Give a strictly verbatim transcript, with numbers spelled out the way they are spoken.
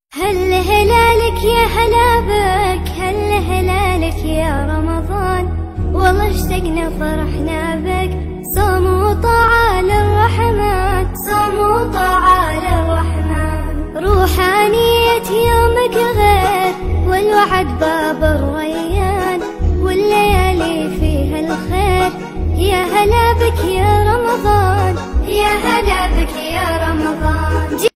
هل هلالك يا هلا بك، هل هلالك يا رمضان، والله اشتقنا فرحنا بك. صوم وطاعة للرحمن، صوم وطاعة للرحمن. روحانية يومك غير، والوعد باب الريان، والليالي فيها الخير. يا هلا بك يا رمضان، يا هلا بك يا رمضان.